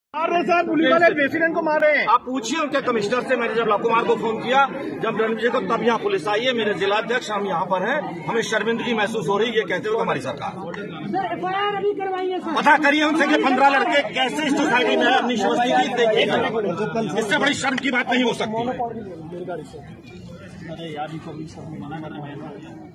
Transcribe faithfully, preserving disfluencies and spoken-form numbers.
मार रहे sir, police वाले प्रेसिडेंट को मार रहे हैं। आप पूछिए उनके कमिश्नर से। मैंने जब लाल कुमार को फोन किया, जब रणविजय को, तब यहाँ पुलिस आई है। मेरे जिलाध्यक्ष हम यहाँ पर हैं। हमें शर्मिंदगी महसूस हो रही है ये कहते हुए हमारी सरकार। सर एफ आई आर अभी करवाई है सर। पता करिए उनसे कि पंद्रह लड़के कैसे इस सोसाइटी में अपनी शिवस्ती की, इससे बड़ी शर्म की बात नहीं हो सकती। अरे यार, मना कर रहे हैं।